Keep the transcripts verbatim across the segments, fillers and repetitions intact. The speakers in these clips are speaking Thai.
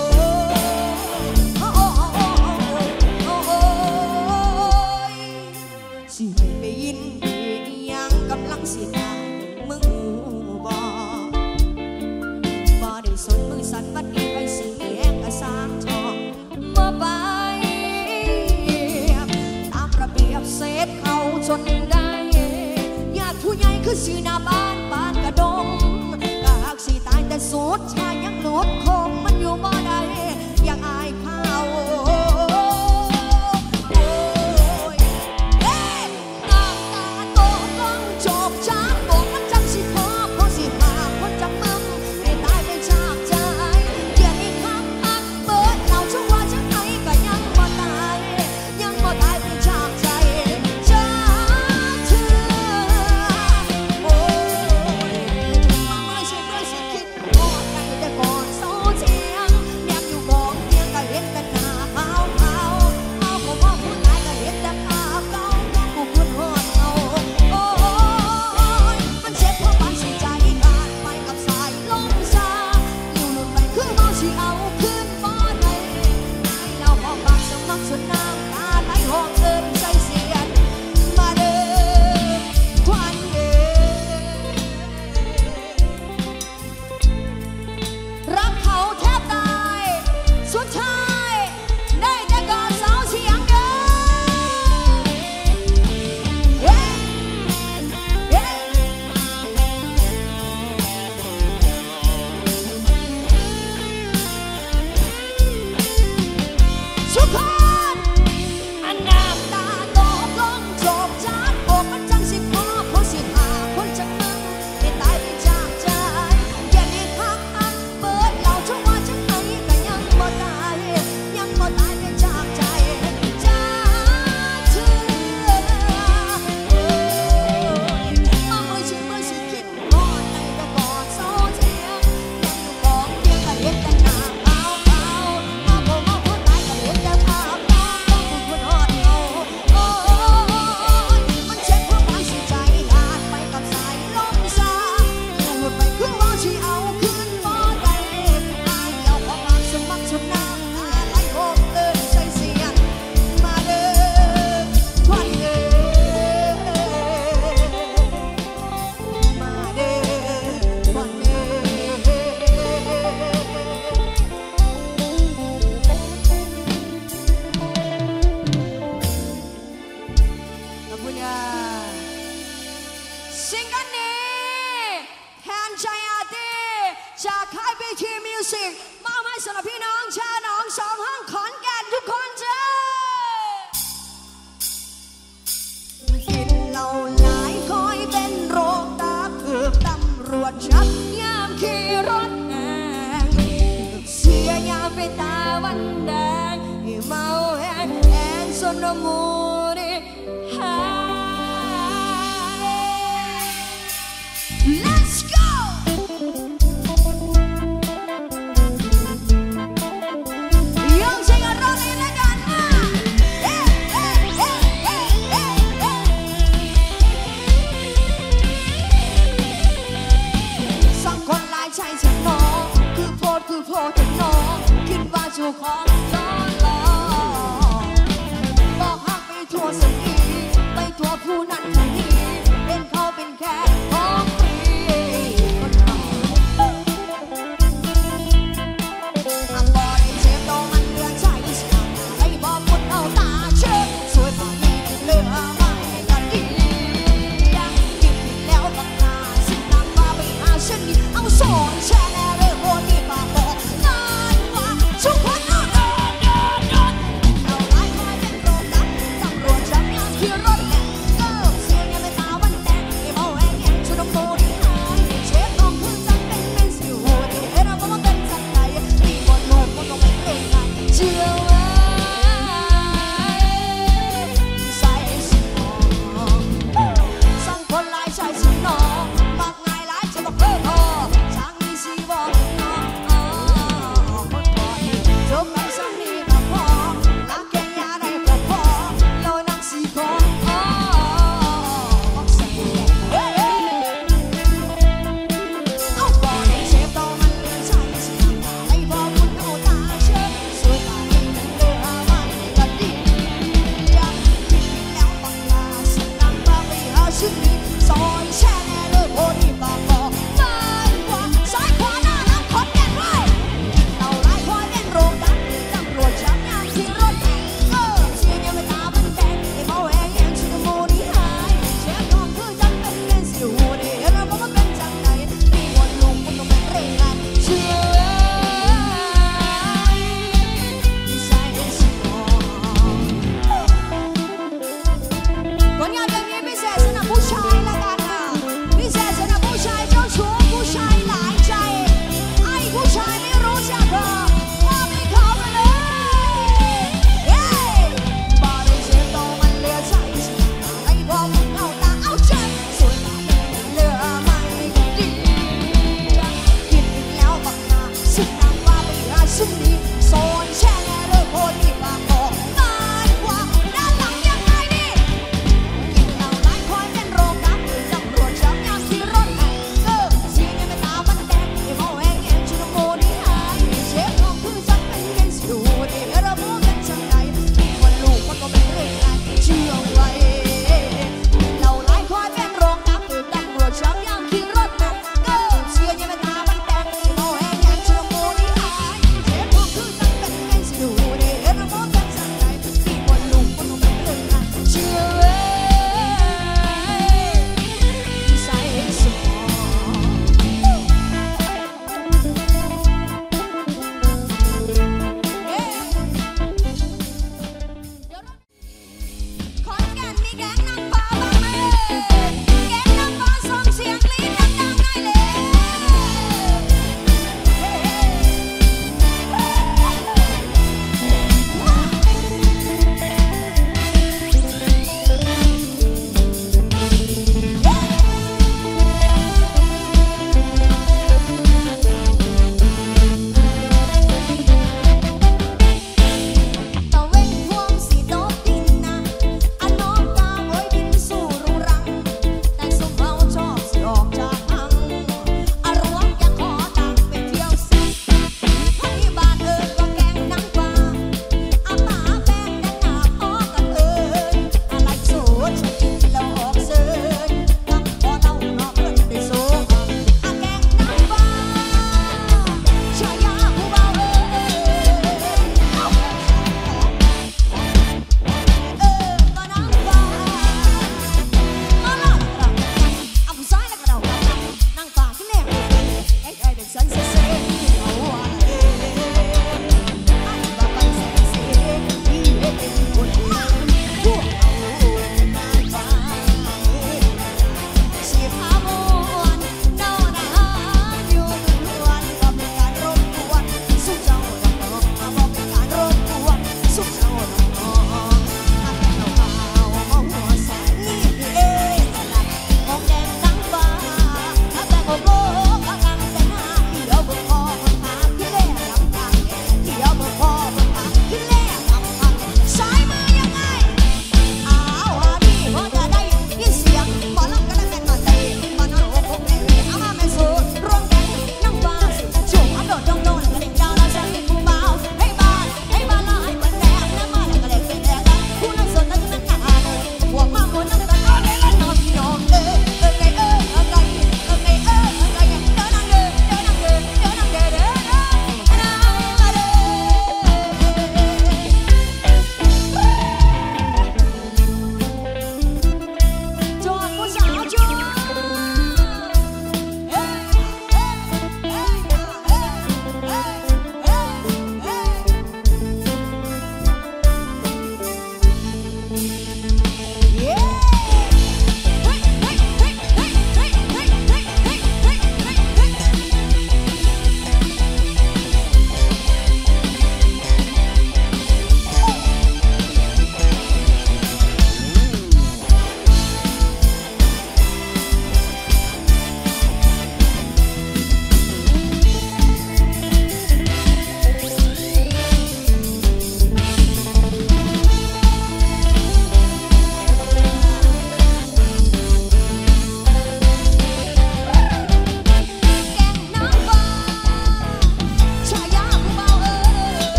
โอ้โอ้โอ้โอ้โอ้โอ้สิให้ไปยินดียังกำลังสิได้มึงบอกบ่ได้สนมือสั่นบัดนี้ไปสิมีแห้งกระสางทองมาไปตามระเบียบเศษเขาจนได้ญาติผู้ใหญ่คือสีหน้าบ้านบ้านกระดงกะหากสิตายแต่สุดชายยังหลุดคงมันอยู่บ่ได้อยากอายเขาซิงเกิลนี้แทนใจอาร์ตี้จากค่ายบีทีมิวสิกมอบให้สำหรับพี่น้องชาวหนองสองห้องขอนแก่นทุกคนจ้ากินเหล้าหลายคอยเป็นโรคตาเกือบตำรวจจับยามขี่รถแองเสียยาไปตาวันแดงเมาแห้งแองสนมูดิหาLet's go ยอมใช้กันรอบนี้แล้วกันนะเอ๊ะเอ๊ะเอ๊ะเอ๊ะเอ๊ะเอ๊ะสังคนหลายใจฉันน้องคือโพดคือโพดแต่น้องคิดว่าเจ้าของล้อล้อบอกหักไป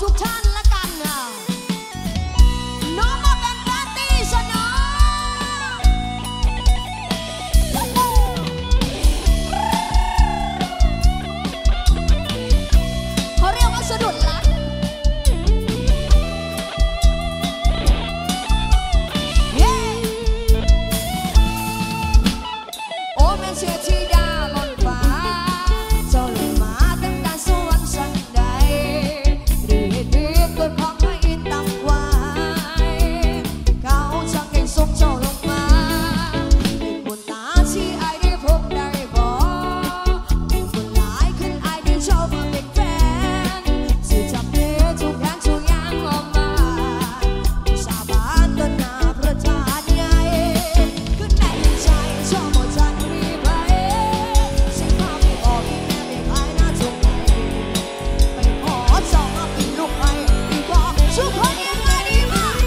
กท่านละกันอ่ะน้องมาเป็นปาร์ตี้ซะเนาะเขาเรียกว่าสะดุดรักโอ้แม่เชื่อที่ดาบนฟ้าเจ้าลงมาเต็มตาสวรรค์สันใดดีดีตัวของไม่ต่ำไว้เขาช่างให้ส่งเจ้าลงมาเป็นบุญตาที่ไอ้ได้พบได้บอกเป็นบุญหลายขึ้นไอ้ได้ชอบมาเป็นแฟนสิจับเนื้อทุกอย่างทุกอย่างออกมาสาบานต่อหน้าพระธาตุใหญ่ขึ้นในใจชอบหมดจันมีไปสิ่งความไม่ออกที่แม่ไม่พายหน้าจงไหนไปขอเจ้ามาเป็นลูกไปดีกว่าทุกคนยังไงดีมาก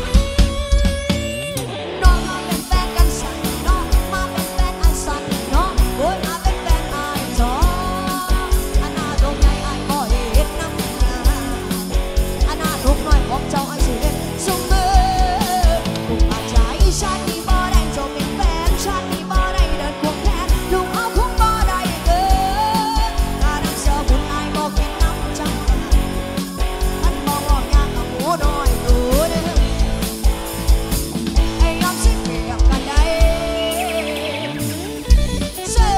น้องมาเป็นแฟนกันสันน้องมาเป็นแฟนไอ้สันน้องโอ้ยมาเป็นแฟนไอ้จออันน่าตรงไหนไอ้ก็เห็นน้ำยาอันน่าทุกน้อยของเจ้าไอ้สิเห็นเสมอลูกอาจใจชาตินี้บ่ได้เจ้าเป็นแฟนชาตินี้บ่ได้เดินควงแขนลูกเอาคงบ่ได้เกินการนั้นเสือบุญไอ้บ่กินน้ำจังอันบ่ว่ายากกับหมูน้อยดูเด้อไอ้ยอมสิเปรียบกันได้เสือ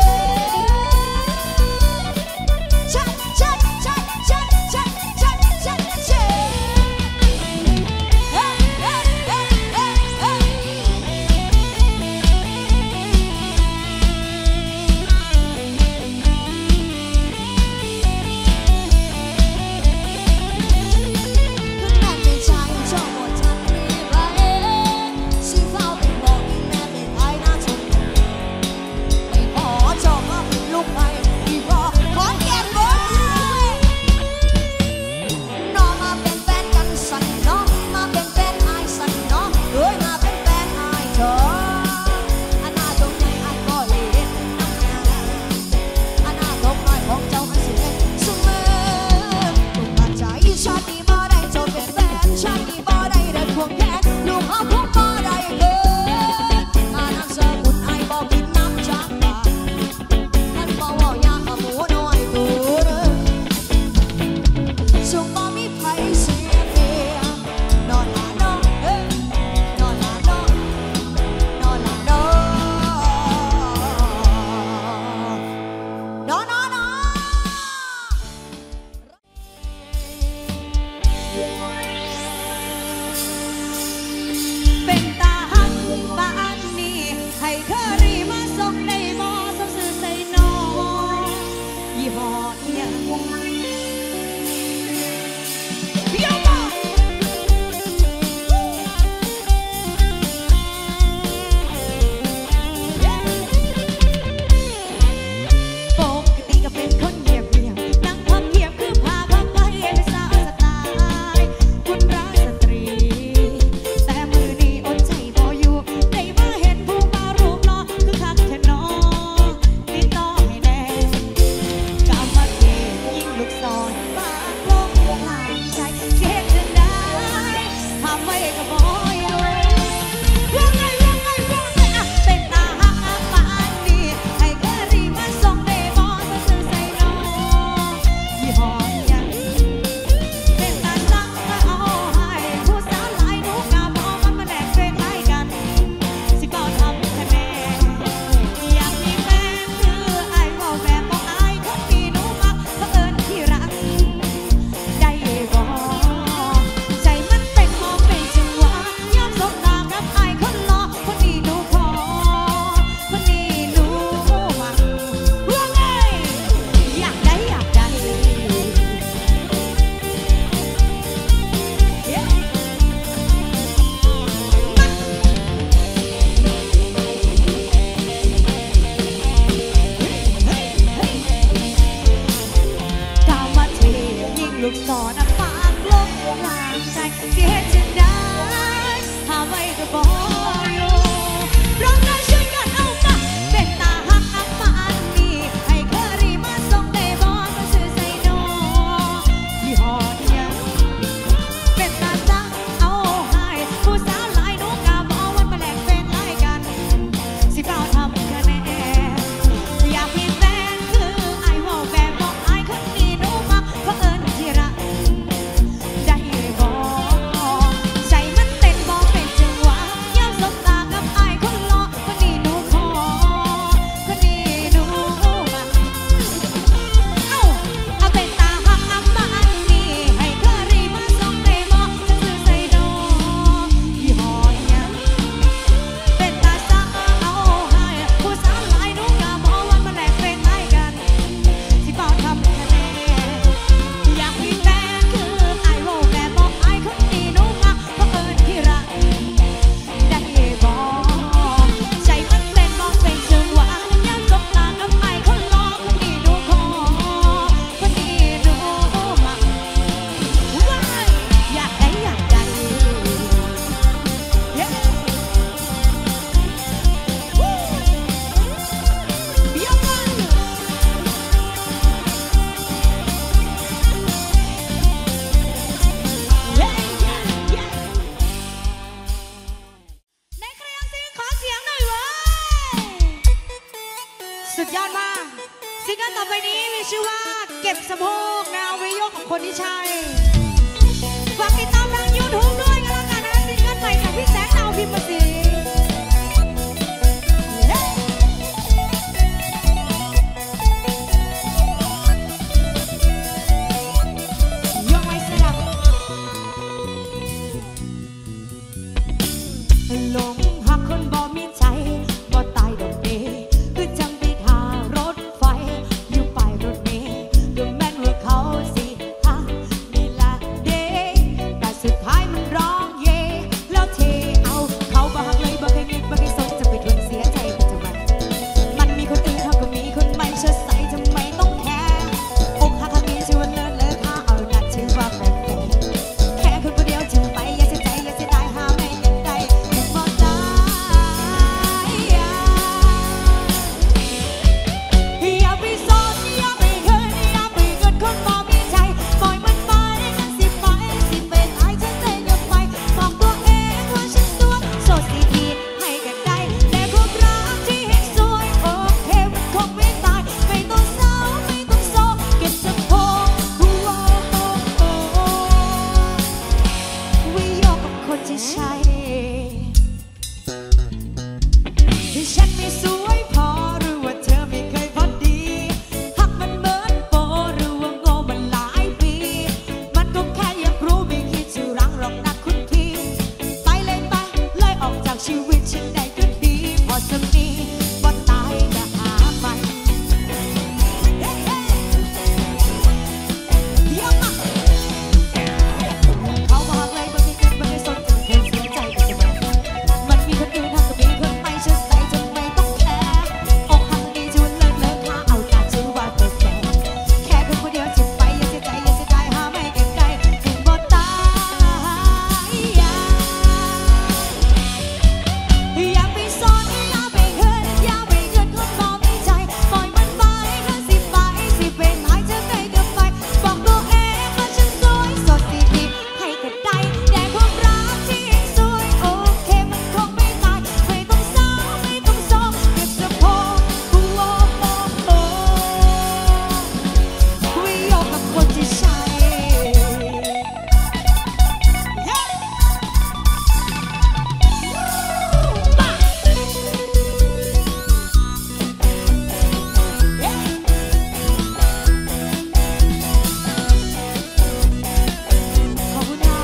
ชัดชัดชัดชัดชัดชัดชัดชัดเฮ้เฮ้เฮ้เฮ้เฮ้ขึ้นแม่เป็นชายชอบหมดทันรีไปสิเฝ้าเป็นบอกอีแม่เป็นไอ้หน้าชมไปขอเจ้ามาเป็นลูกไปดีกว่าขอแก้บนน้องมาเป็นแฟนกันสันน้องมาเป็นแฟนไอ้สันน้องเอ้ยมาเป็นแฟนไอ้เธออันน่าตรงไหนไอ้ก็เห็นน้ำยาอันน่าตรงน้อยของเจ้าไอ้สิเห็นเสมอลูกอาจใจชาตินี้บ่ได้เจ้าเป็นแฟนชาตินี้บ่ได้เดินควงแขนลูกเอาคงบ่ได้เกินอาน้ำเสือบุญไอ้บ่กินน้ำจากปากท่านบ่เว้ายากกับหมูน้อยกูเด้อสุขบ่มีไผเสียเปรียบนอนหลาน้องเอ้ยนอนหลาน้องนอนหลาน้องนอนนอนนอนเป็นตาหักบ้านนี้ให้เคอรี่มาส่งได้บ่สมซื่อใส่น้องยี่ห้ออิหยังเดี๋ยวก่อนปกติก็เป็นคนเงียบเงียบนั่งพับเพียบคือพาพับไปเป็นสาวสไตล์คุชื่อว่าเก็บสะโพกนะเอาไว้ยกของคนที่ใช่ฝากติดตามทางยูทูบด้วยกันแล้วกันนะซิงเกิลใหม่จากพี่แสงดาวพิมพ์มาสีลงหักคนบ่มีใจบ่ตายดอกเดคือจังไปทารถไฟอยู่ปลายรถเมล์ดูแม่นว่าเขาสิฮะนี่ละเดแต่สุดท้ายมันร้องเย่แล้วเทเอาเขาบ่หักเลยบ่เคยนึกบ่เคยสนจะไปทนเสียใจมันจะมันมันมีคนอื่นเขาก็มีคนใหม่เชื่อใส่ทำไมต้องแคร์อกหักครั้งนี้ชื่อว่าเลิศเลิศค่าเอาหนักชื่อว่าแฟนแค่คนคนเดียวจึงไปอย่าเสียใจอย่าเสียดายหาไม่กันได้ฉันไม่สวยพอหรือว่าเธอไม่เคยพอดีหักมันเหมือนโปหรือว่าโง่มันหลายปีมันก็แค่อยากรู้ไม่คิดจะรังหรอกนะคุณพี่ไปเลยไปเลยออกจากชีวิตฉันได้ก็ดีพอสักนี้ว่าตายจะหามันเขาบอกเลยบางทีเกิดบางทีสนจนเธอเสียใจก็จะมันมันมีคนอื่นทำกับมีคนไม่เชื่อใจจนไม่ต้องแคร์อกหักนี้ชวนเลิกเลิกค่าเอาแต่ชื่อว่าเธอแก่แค่คนคนเดียวจิตไปอย่าเสียใจอย่าเสียดายหาไม่เก็บใจถึงบ่ตายอย่าไปสนอย่าไปเฮิร์ตอย่าไปเกิดคนบ่มีใจปล่อยมันไปเธอสิไปสิเป็นหายจะได้กับไปบอกตัวเองว่าฉันสวยสดดีดีให้ก็ได้แต่ความรักที่สวยโอเคมันคงไม่ตายไม่ต้องเศร้าไม่ต้องโศกเก็บสะโพกโอ้โหโอ้คุยโยกับคนที่ใช่ขอบคุณค่ะ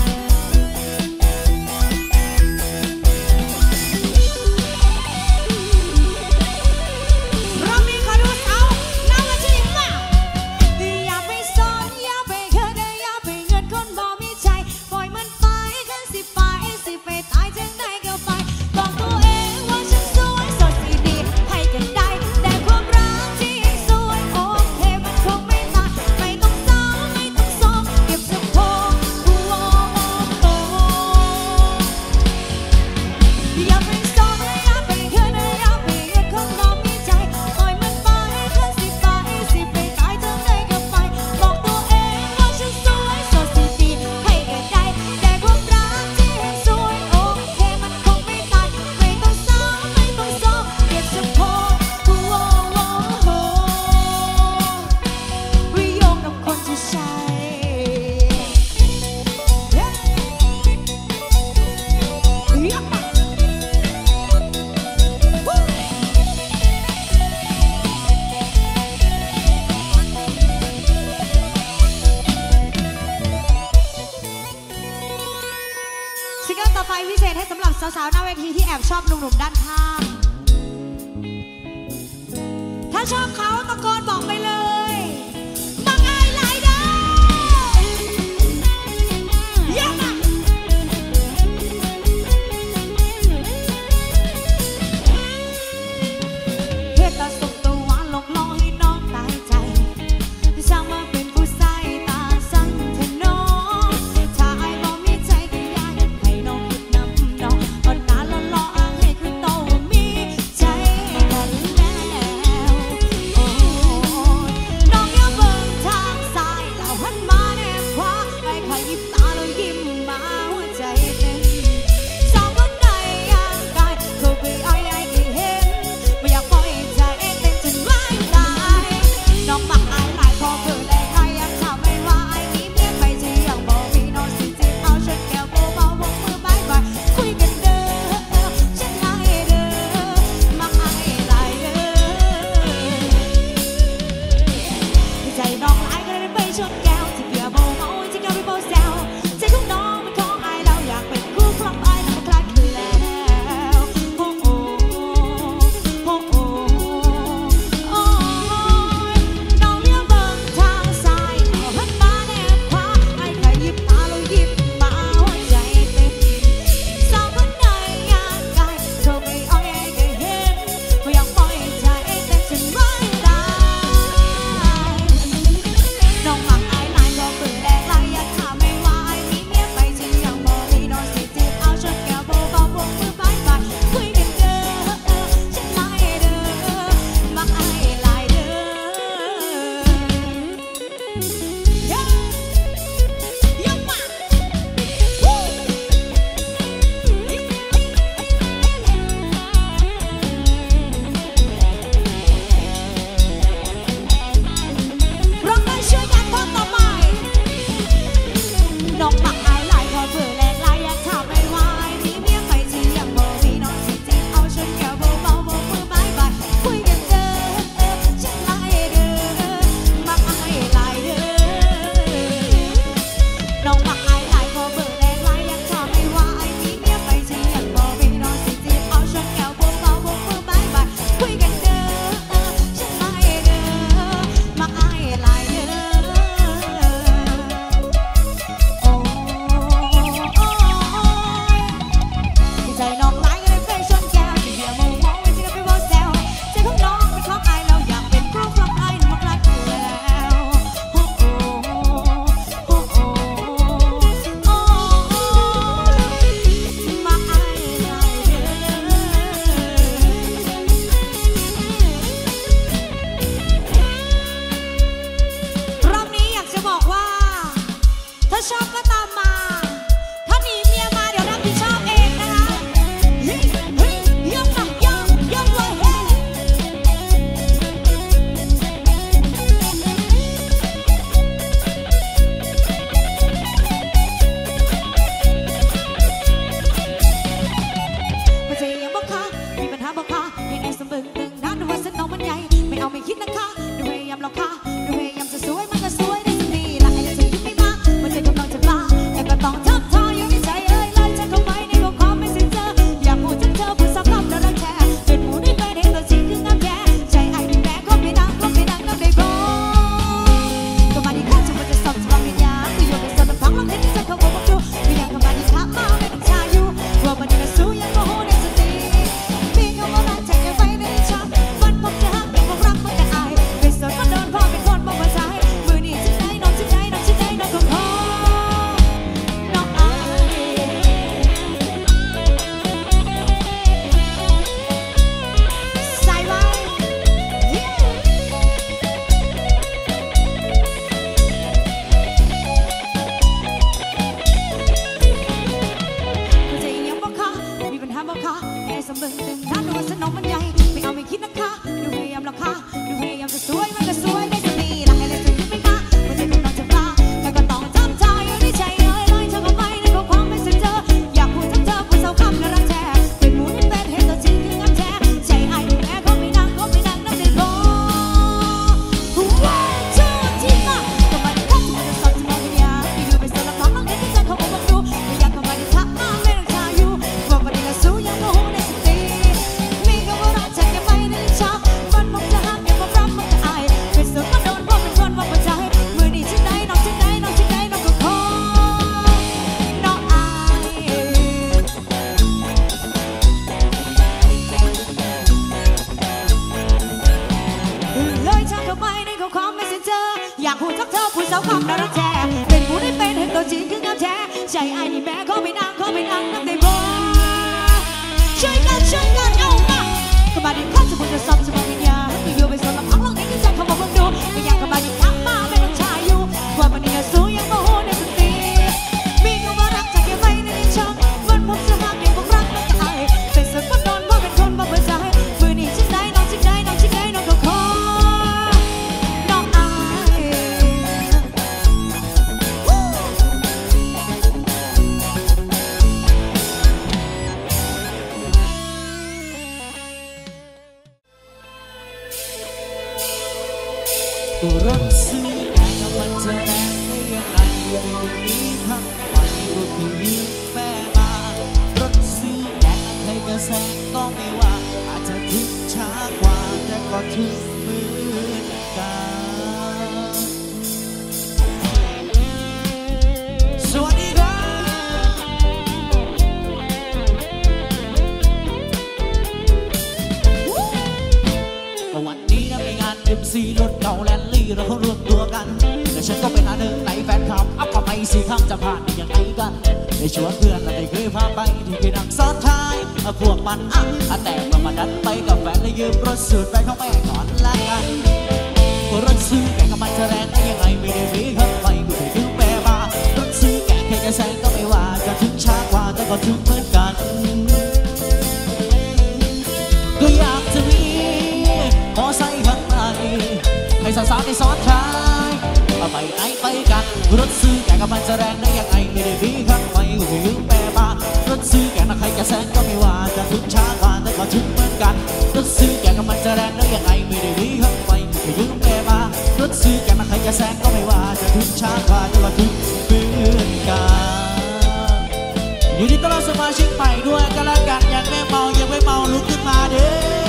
รอบนี้ขอดูเสาหน้ามาชิมมาอย่าไปสนอย่าไปเฮิร์ตอย่าไปเงินคนบ่มีใจปล่อยมันไปฉันสิไปสิไปตายจังได้ก็ไปบอกตัวเองว่าฉันสวยสดดีดีให้กันได้แต่ความรักที่สวยโอเคมันคงไม่ตายไม่ต้องเศร้าไม่ต้องโศกเก็บสะโพกโอ้โหอย่าไปสนอย่าไปเฮิร์ตอย่าไปเงินคนบ่มีใจปล่อยมันไปฉันสิไปสิไปตายจังได้ก็ไปบอกตัวเองว่าฉันสวยสดดีดีให้กันได้แต่ความรักที่สวยโอเคมันคงไม่ตายไม่ต้องเศร้าไม่ต้องโศกเก็บสะโพกโอ้โหวิโยกกับคนที่ใช่ซิงเกิลต่อไปพิเศษให้สำหรับสาวๆหน้าเวทีที่แอบชอบหนุ่มๆด้านข้าง ถ้าชอบเขาตะโกนบอกไปเลยบังอายหลายเด้อเยี่ยมอ่ะเฮ็ดตาสุกตะหวานหลอกล่อให้น้องตายใจช่างมาเป็นผู้ชายตาสั้นเถอะน้องถ้าอายบ่มีใจก็อย่าให้น้องคิดนำน้องอ่อนหน้าหล่อๆอ้างให้คือโตว่ามีใจกันแล้วโอ้จีคืองามแท้ใจไอ้นี่แม่ขอไปนั่งขอไปนั่งนั่งได้บ่ช่วยกันช่วยกันเอามาก็มาดิข้าสมุนจะซ้ำสมองวิญญาณที่อยู่ไปส่วนลำพังลองนี้ที่ใจเขาบอกมึงดูก็ยังก็มาดิทักมาไม่ต้องชายอยู่ว่ามันนี่สู้ยังโมโหในสติมีคำว่ารักจากแค่ไม่ในช่องวันผมจะหักยังคงรักน้องจะอายเป็นส่วนคนนอนว่าเป็นคนบ่เบื่อใจมือนี้ชิ้นใดน้องชิ้นใดน้องชิ้นใดน้องก็ขอน้องอายตัวรถซื้อแรงมันจะแรงได้ยังไงวันนี้ทั้งวันก็คือยืมแม่มารถซื้อแรงใครจะแซงก็ไม่ว่าอาจจะถึงช้ากว่าแต่ก็ถึงเหมือนกันสวัสดีครับวันนี้นะไปงาน เอ็ม ซี รถเก่าแลนลี่เราเขารวมตัวกันแต่ฉันก็เป็นอันหนึ่งในแฟนคลับอัพก็ไม่สี่ครั้งจะผ่านได้ยังไงกันได้ชวนเพื่อนและได้เคยพาไปที่เคยนั่งซ้อนท้ายพวกมันอ่ะแต่เมื่อมาดันไปกับแฟนและยืมรถสูตรไปของแม่ก่อนละกันรถซื้อแกกับมันจะแรงได้ยังไงไม่ได้มีข้างไปกูเคยยืมแม่มารถซื้อแกแค่จะแซงก็ไม่ว่าจะถึงช้ากว่าแต่ก็ถึงเหมือนกันก็อยากจะมีมอไซค์ข้างในให้สาวๆได้ซ้อนท้ายไปไหนไปกันรถซื้อแกกับมันจะแรงได้ยังไงไม่ได้มีข้างไปกูเคยยืมแม่มารถซื้อแกนะใครจะแซงก็ไม่ว่าจะถึงช้ากว่าแต่ก็ถึงเหมือนกันรถซื้อแกกับมันจะแรงได้ยังไงไม่ได้มีข้างไปกูเคยยืมแม่มารถซื้อแกนะใครจะแซงก็ไม่ว่าจะถึงช้ากว่าแต่ก็ถึงเหมือนกันอยู่ที่ตลอดสมาชิกใหม่ด้วยกันละกันยังไม่เมายังไม่เมาลุกขึ้นมาเด้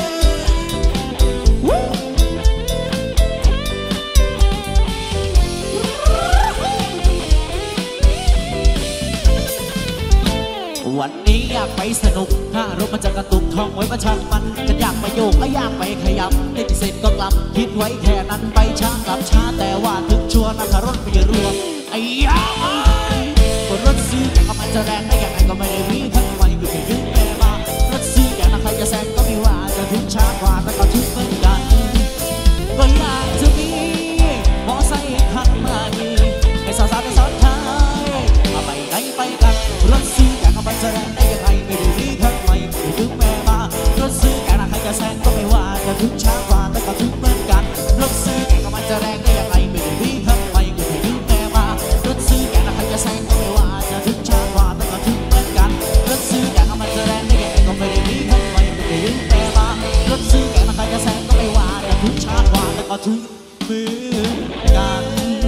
วันนี้อยากไปสนุกถ้ารถมันจะกระตุกท่องไว้ประชันมันจะอยากไปโยกและอยากไปขยับติดเสร็จก็กลับคิดไว้แค่นั้นไปช้ากลับช้าแต่ว่าถึงชัวร์นะถ้ารถไม่รวมไอ้ยารถซื้อแต่ก็มันจะแรงได้ยังไงก็ไม่ได้มีทั้งไว้ก็แค่ยืมแม่มารถซื้อแต่นะใครจะแซงก็ไม่ว่าจะถึงช้ากว่าแต่ก็ถึงเหมือนกันก็อยากจะมีมอไซค์ขับมาดีให้สาวๆได้ซ้อนท้ายมาไปไหนไปกันรถซื้อแต่ก็มันจะแรงได้ยังไงไม่ได้มีทั้งไว้ก็ถึงแม่มารถซื้อแต่นะใครจะแซงก็ไม่ว่าจะถึงช้ากว่าแต่ก็ถึงเหมือนกันรถซื้อแต่ก็มันจะแรงได้ยังไงไม่ได้มีทั้งไว้ก็แค่ยืมแม่มารถซื้อแต่นะใครจะแซงก็ไม่ว่าจะถึงช้ากว่าแต่ก็ถึงเหมือนกันรถซื้อแต่ก็มันจะแรงได้ยังไงก็ไม่ได้มีทั้งไว้ก็แค่ยืมแม่มารถซื้อแต่นะใครจะแซงก็ไม่ว่าจะถึงช้ากว่าแต่ก็ถึงเหมือนกัน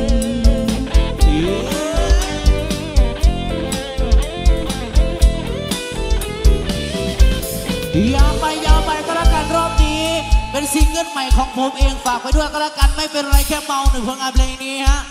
ยาวไปยาวไปก็แล้วกันรอบนี้เป็นซิงเกิลใหม่ของผมเองฝากไปด้วยก็แล้วกันไม่เป็นไรแค่เมาหนึ่งผลงานเพลงนี้ฮะ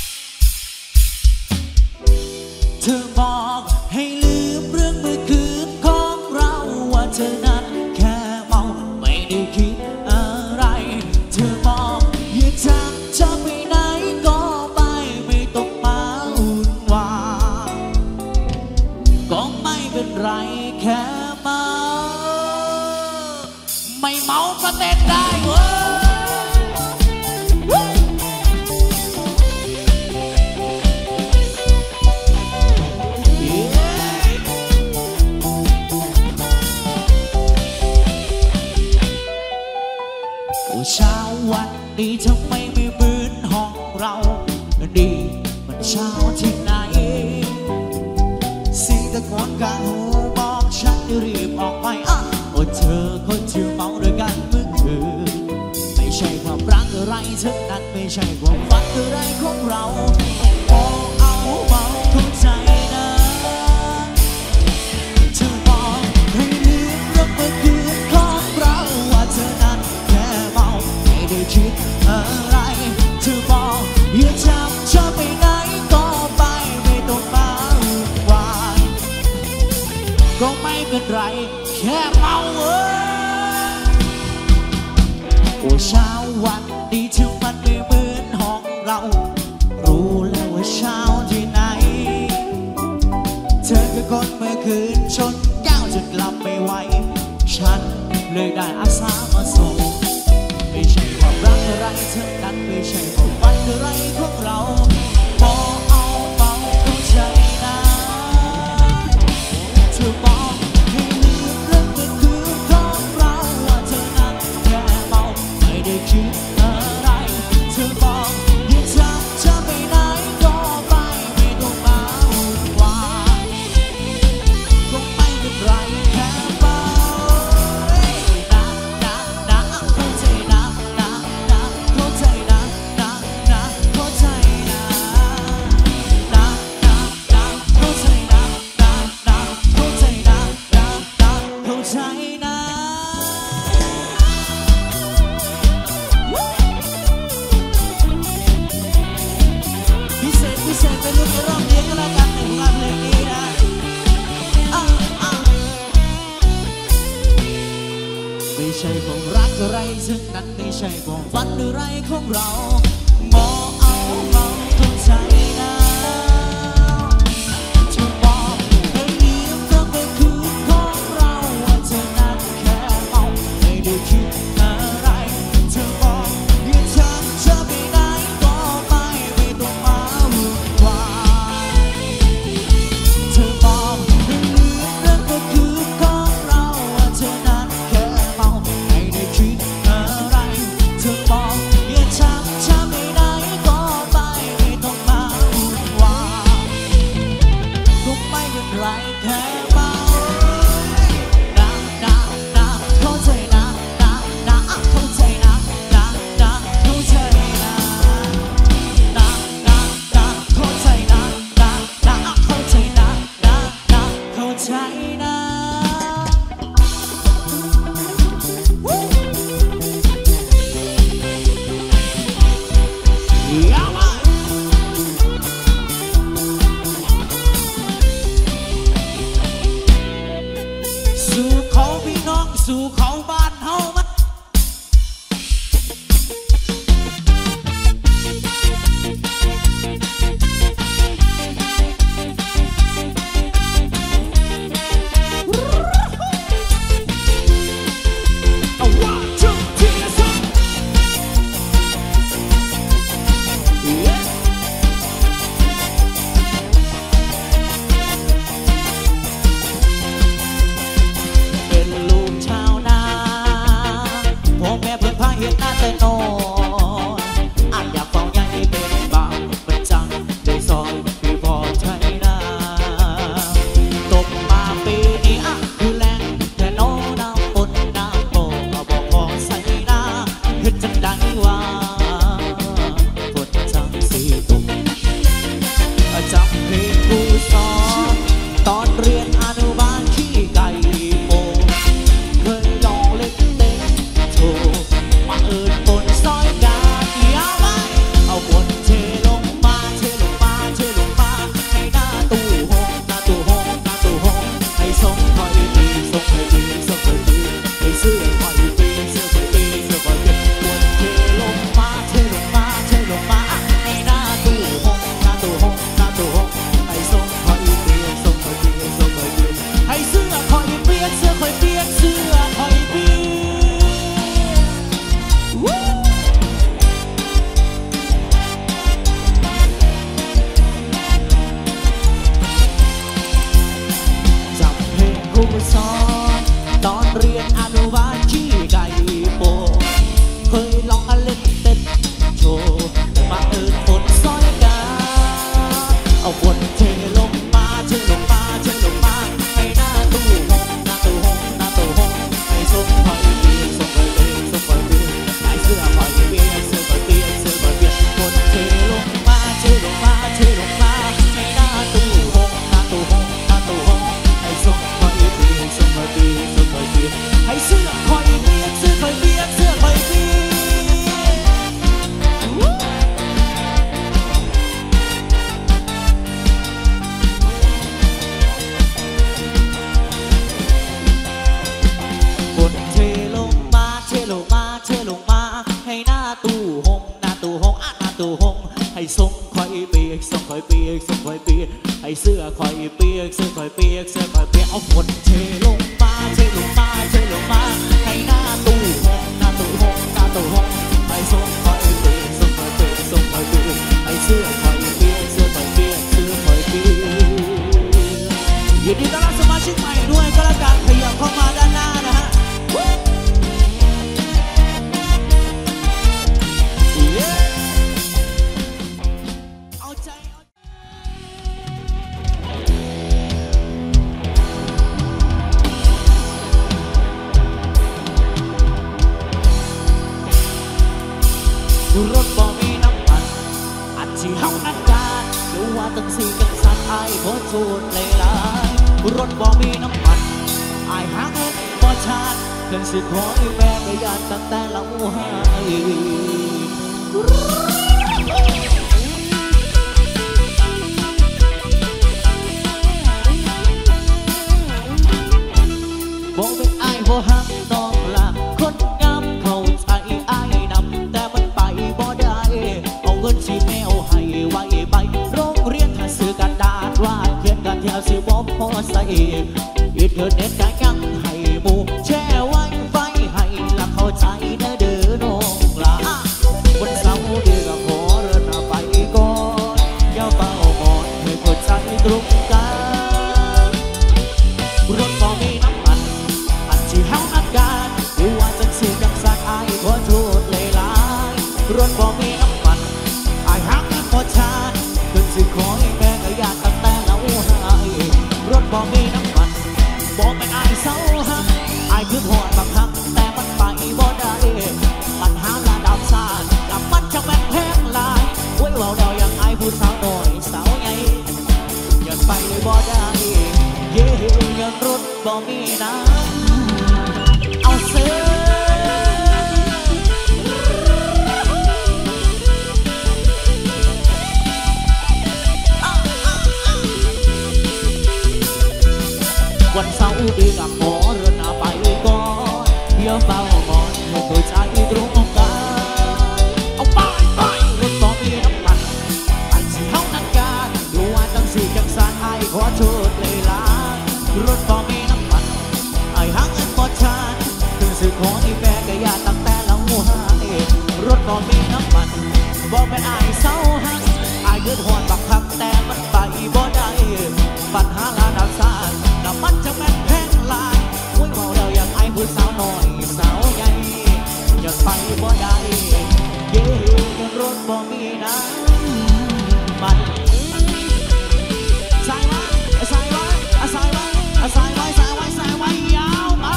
เธอบอกให้ลืมเรื่องเมื่อคืนของเราว่าเธอนั้นแค่เมาไม่ได้คิดอะไรเธอบอกอย่าจำจะไปไหนก็ไปไม่ต้องมาวุ่นวายก็ไม่เป็นไรแค่เมาไม่เมาก็เต้นได้เว้ยเช้าวันนี้ทำไมไม่เหมือนห้องเราดีมันเช้าที่ไหนเสียงตะโกนกลางหูบอกฉันรีบออกไปอ่ะโอ้เธอคนที่เมาด้วยกันเมื่อคืนไม่ใช่ความรักอะไรทั้งนั้นไม่ใช่ความฝันอะไรของเราโอ้เอาเมาเข้าใจนะเธอบอกให้ลืมเรื่องเมื่อคืนของเราว่าเธอนั้นแค่เมาไม่ได้คิดอะไรเธอบอกอย่าจำจะไปไหนก็ไปไม่ต้องมาวุ่นวายก็ไม่เป็นไรแค่เมาเว้ยโอ้เช้าวันนี้ถึงมันไม่เหมือนห้องเรารู้แล้วว่าเช้าที่ไหนเธอคือคนเมื่อคืนชนแก้วจนกลับไม่ไหวฉันเลยได้อาสามาส่งไม่ใช่ความรักอะไรเท่านั้นไม่ใช่ความฝันอะไรของเราพอเอาเมาเข้าใจนะเธอบอกให้ลืมเรื่องเมื่อคืนของเราว่าเธอนั้นแค่เมาไม่ได้คิดอะไรเธอบอกให้จำจะไปไหนก็ไปไม่ต้องมาวุ่นวายก็ไม่เป็นไรแค่เมานะนะนะเข้าใจนะนะนะเข้าใจนะนะนะเข้าใจนะนะนะนะเข้าใจนะนะนะเข้าใจนะนะนะเข้าใจนะพิเศษพิเศษเป็นลูกในรอบนี้ก็แล้วกันในงานเพลงนี้นะอ่ะอ่ะไม่ใช่ความรักอะไรซึ่งนั้นไม่ใช่ความฝันอะไรของเรามองเอาเมาเข้าใจนะเธอบอกให้ลืมเรื่องเมื่อคืนของเราว่าเธอนั้นแค่เมาไม่ได้คิดอะไรเธอบอกอย่าทำจะไปไหนก็ไปไม่ต้องมาวุ่นวายเธอบอกให้ลืมเรื่องเมื่อคืนของเราว่าเธอนั้นแค่เมาไม่ได้คิดอะไรเธอบอกอย่าทำจะไปไหนก็ไปไม่ต้องมาวุ่นวายก็ไม่เป็นไรแค่เมานะนะนะเข้าใจนะนะนะเข้าใจนะนะนะเข้าใจนะนะนะนะเข้าใจนะนะนะเข้าใจนะนะนะเข้าใจนะยาวมาสู่เขาพี่น้องสู่เขาบ้านเฮามาเอา one two three four เป็นลูกชาวนาพ่อแม่เพิ่งพาเฮ็ดนาแต่น้อยอาจอยากเฝ้าใหญ่เป็นบ่าวเป็นจังได้ซอยพี่พ่อใช้นาตกมาปีนี้อ่ะคือแรงแต่น้องน้ำฝนน้ำโป่ก็บอกพอใส่นาเฮ็ดจังได้ว่าฝนจังสีตกจำเพลงครูสอนตอนเรียนอนุบาลขี้ไก่โมเคยลองเล่นเต้นโชว์มาเอิญบนซอยกาเดียวไปเอาบนเทลงมาเทลงมาเทลงมาให้หน้าตู้ห้องหน้าตู้ห้องหน้าตู้ห้องให้ส่งคอยดีส่งคอยดีส่งคอยดีให้เสื้อคอยดีเสื้อคอยดีเสื้อคอยดีบนเทลงมาเทลงมาเทลงมาให้หน้าตู้ห้องหน้าตู้ห้องหน้าตู้ห้องให้ส่งคอยดีส่งคอยดีส่งกเสื้อคอยเปียกเสื้อคอยเปียกเอาฝนเทลงมาเทลงมาเทลงมาให้หน้าตู้ห้องหน้าตู้ห้องหน้าตู้ห้องไอ้ส่งคอยเปียกส่งคอยเปียกส่งคอยเปียกไอ้เสื้อคอยเปียกเสื้อคอยเปียกเสื้อคอยเปียกยินดีต้อนรับสมาชิกใหม่ด้วยก็แล้วกันขยับเข้ามาด้านหน้านะฮะเอาใจรถบ่มีน้ำมันอัดที่เฮานักการหรือว่าตั้งสี่กันสัตว์ไอ้ขอโทษเลยล่ะรถบ่มีน้ำมันไอ้หาเงินบ่ชาติเพิ่งสิขอให้แม่ก็ยานตั้งแต่เราให้บ่เป็นไอ้บ่หักน้องละคนงามเข้าใจไอ้นำแต่มันไปบ่ได้เอาเงินที่แมวให้ไว้ไปโรงเรียนถ้าซื้อกันดาษวาดเขียนกันแถวสิบ่พอใส่อินเทอร์เน็ตก็ยังให้หมู่แชร์ไว้ไฟให้ละเข้าใจเด้อเด้อน้องละวันเสาร์เดือขอเดินไปก่อนอย่าเฝ้าหมอนให้เข้าใจตรงกันรถบ่มีน้ำมันอันที่เฮานักการหรือว่าจังสิจังสักอายขอโทษเลยหลายรถบ่มีน้ำมันอายหักเงินบ่ชาติเพิ่นสิขอให้แม่ก็อยากตั้งแต่เราให้รถบ่มีน้ำมันบอกเป็นอายเศร้าหักอายคือหอดบักหักแต่มันไปบ่ได้ปัญหาระดับชาติกับมันจะแม่นแพงหลายโอ้ยเว้าแล้วยังอายผู้สาวน้อยสาวใหญ่ยันไปเลยบ่ได้เย่ยังรถบ่มีน้ำเอาเสื้อวันเสาร์ดีกับหมอเดินไปก่อนเดี๋ยวเฝ้าหมอนให้เข้าใจตรงกันเอาไปไปรถบ่มีน้ำมันอันที่เฮานักการดูว่าจังสี่จังสานไอ้ขอโทษเลยล่ะรถบ่มีน้ำมันไอ้หาเงินบ่ชาติถึงสิขอให้แม่ก็อย่าตั้งแต่เราให้รถบ่มีน้ำมันบ่เป็นไอ้เศร้าหักไอ้เกิดหอดบักคักแต่มันไปบ่ได้ปัญหาระดับชาติน้ำมันจะแม่นแพงหลายโอ้ยเมาแล้วยังไอ้ผู้สาวน้อยสาวใหญ่ยังไปบ่ได้เย่ยังรถบ่มีน้ำมันใส่ไว้ใส่ไว้ใส่ไว้ใส่ไว้ใส่ไว้ใส่ไว้ยาวไป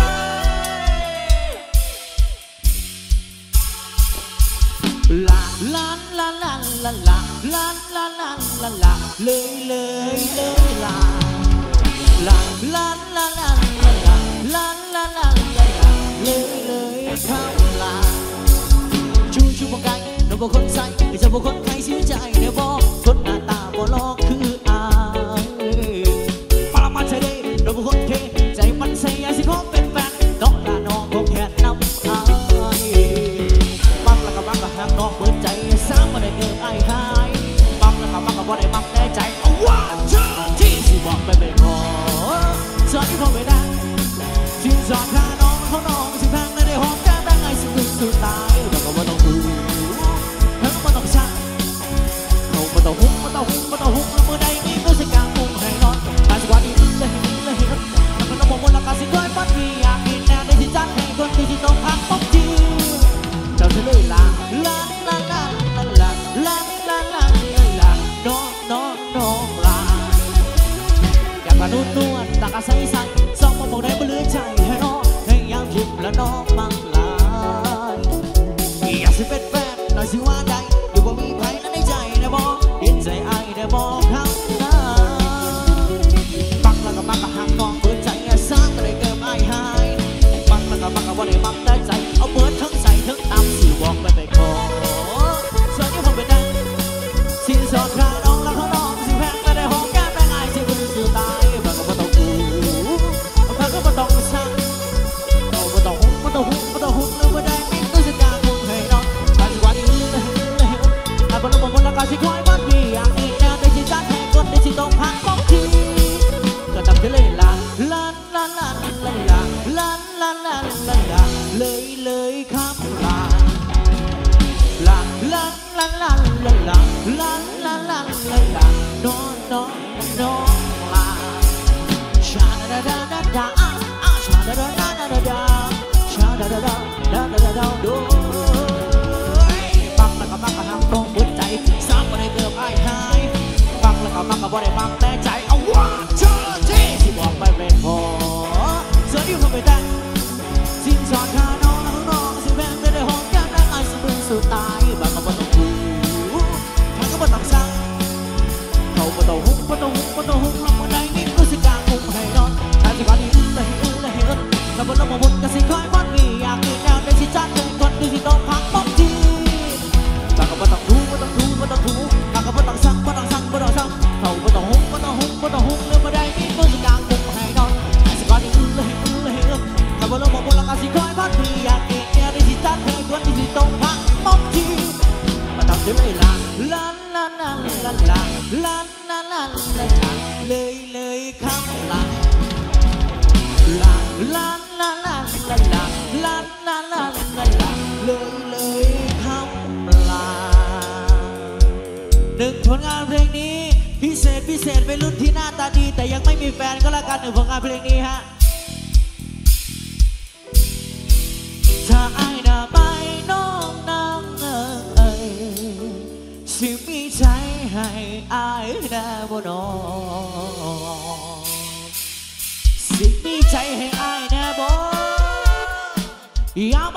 ลาลาลาลาลาลาลาลาลาลาลาเลยเลยเลยลาลาลาลาลาลาลาลาลาลาเลยเลยคำลาชูชูบอกไก่เราบอกคนใส่จะบอกคนใครเสียใจเนี่ยบอกคนหน้าตาบ่หลอกคืออายปามาใช่เลยเราบอกคนเทใจมันใส่ยาสิขอเป็นแฟนน้องลาน้องคงแค่น้ำอายบังแล้วก็บังก็หักน้องเปิดใจสามวันได้เกิดไอ้หายบังแล้วก็บังก็บ่ได้บังแต่ใจเอาว่าเธอที่สิบอกไปเป็นขอสอนที่พ่อไม่ได้ที่สอนข้าน้องเขาน้องสิแพงในห้องแก้มแบงไงสุดสุดตายแต่ก็ไม่ต้องดูทั้งไม่ต้องชักเขาไม่ต้องหุ้มไม่ต้องหุ้มไม่ต้องหุ้มมือใดนี่มือสิกลางมุมให้นอนการสวัสดีเลยเลยมันก็ต้องบอกว่าละการสิก้อยปัดมีอยากกินแน่ในที่จัดให้คนที่ที่ต้องพักต้องจีเจ้าเธอเลยลาลาลาลาลาลาลาลาลาลาน้องน้องน้องลาอยากมานุ่นนวลตากาใสใสสองบอกได้บ่เหลือใจให้น้องให้ยามยิ้มและน้องมั่งลายอยากสิเป็นแฟนหน่อยสิว่าใดอยู่บ่มีใครนั้นในใจได้บอกยินใจไอ้ได้บอกเขาได้บังแล้วก็บังก็หักน้องเปิดใจสร้างก็ได้เกิดไอ้หายบังแล้วก็บังก็ว่าได้บังได้ใจเอาเปิดทั้งใส่ทั้งตามสิบอกไปไปขอส่วนที่ผมเป็นได้สินสอดข้าน้องแล้วเขาน้องสิแพงไม่ได้หอมแก้มแม่งไอ้สิคุณสื่อตายบังก็บ่ต้องกูบังก็บ่ต้องลาลาลาลาลาลาน้องน้องน้องลาชาดาดาดาดาอ่ะอ่ะชาดาดาดาดาดาชาดาดาดาดาดาดาดูฟังแล้วก็มักกะทำตรงหัวใจสามวันให้เกือบไอ้หายฟังแล้วก็มักกะบ่ได้มักแต่ใจเอาว่าเธอที่ที่บอกไปเป็นพอเสือดิ้วเข้าไปแต่สิ่งสอนข้าน้องน้องสิแม่ไม่ได้ห้องแก้มรักไอ้สิมึงสุดตายบางก็บ่ต้องหูทางก็บ่ต้องสั่งเขาบ่ต้องหุบบ่ต้องหุบบ่ต้องหุบลงมาได้นิดก็สิกลางหุบให้นอนถ้าสิวันนี้อึ้งเลยอึ้งเลยให้อึ้งถ้าบ่ลงมาบุญก็สิคอยวัดวีอยากมีแนวได้สิจัดเป็นคนที่สิต้องพักป๊อกทีบางก็บ่ต้องหูบ่ต้องหูบ่ต้องหูบางก็บ่ต้องสั่งบ่ต้องสั่งบ่ต้องสั่งเขาบ่ต้องหุบบ่ต้องหุบบ่ต้องหุบลงมาได้นิดก็สิกลางหุบให้นอนถ้าสิวันนี้อึ้งเลยอึ้งเลยให้อึ้งถ้าบ่ลงมาบุญก็สิคอยวัดวีอยากมีแนวได้สิจัดเป็นคนที่สิต้องพักป๊อกทีมาทำด้วยลาลาลาลาลาลาลาลาลาลาเลยเลยคำลาลาลาลาลาลาลาลาลาลาลาลาเลยเลยคำลาหนึ่งผลงานเพลงนี้พิเศษพิเศษเป็นรุ่นที่หน้าตาดีแต่ยังไม่มีแฟนก็แล้วกันหนึ่งผลงานเพลงนี้ฮะถ้าไอ้หน้าไปน้องนางเอ๋ยสิมีใจให้อายแน่บ่น้องสิมีใจให้อายแน่บ่อย่า